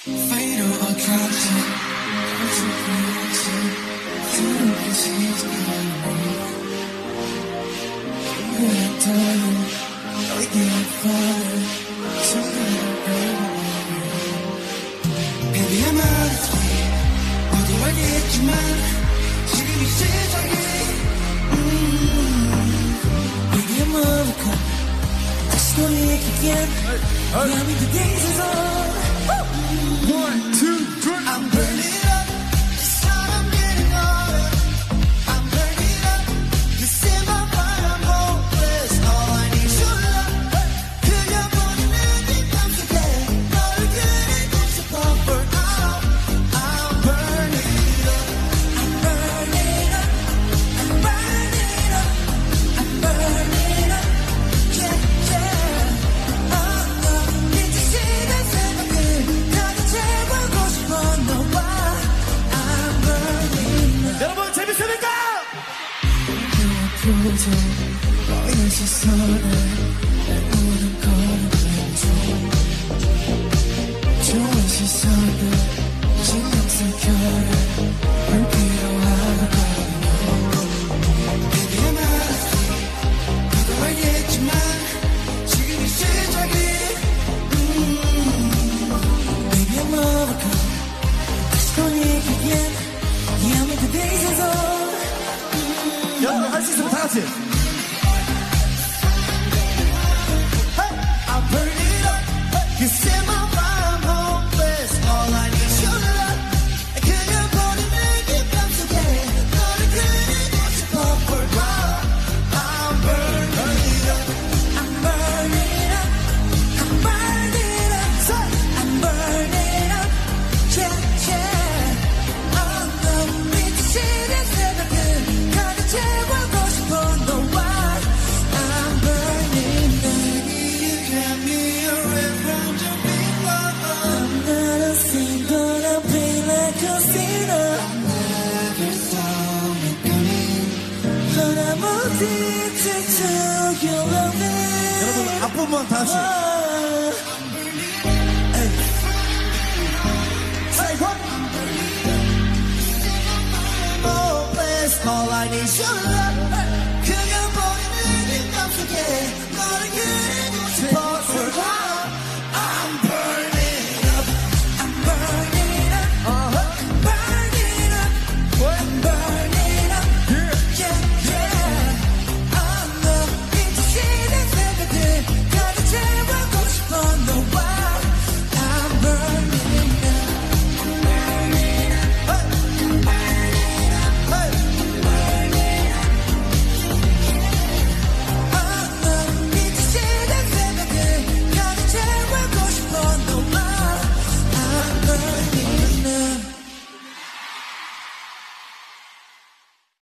Fatal attraction, reaction, feeling that she's when I tell you, we can't find Baby, I'm out of time. 모두 알겠지만 지금 이 시작이 Baby, I'm overcome. 다시 돌이키기엔 미안해 그 days is on. 1, 2, 3. I'm burning up. This time I'm getting hotter. I'm burning up. You see my fire, I'm hopeless. All I need is your love. 그냥 보내는 네 맘속에 너를 그리고 싶어 for now. I'm burning up. I'm burning up. I'm burning up. I'm burning up. Yeah, yeah. 미치시는 생각을 나도 채우고 싶어 너와 I'm burning up. 여러분 재밌습니까? 표정 너의 시선에 내 모든 걸 멈춰 좋은 시선들 신경 쓸 겨를 불필요하거든요 Baby I'm out of time 너도 알겠지만 지금 이 시작이 Baby I'm overcome 다시 돌이키기엔 미안해 그 days is on 여러분 할 수 있으면 다 같이. I'm burning up. You set my fire, I'm hopeless. All I need is your love. 그냥 보내는 네 맘속에 너를 그리고 싶어 for now. I'm burning up. I'm burning up. I'm burning up. I'm burning up. Yeah, yeah. 너무 미치는 생각을 가득 채우고 싶어 너와 I'm burning up. You got me a red round to be loved. I'm not a single, I play like a sinner. I never saw it coming. But I'm addicted to your loving. 여러분 앞부분만 다 같이. Say what? Hopeless, all I need is your love.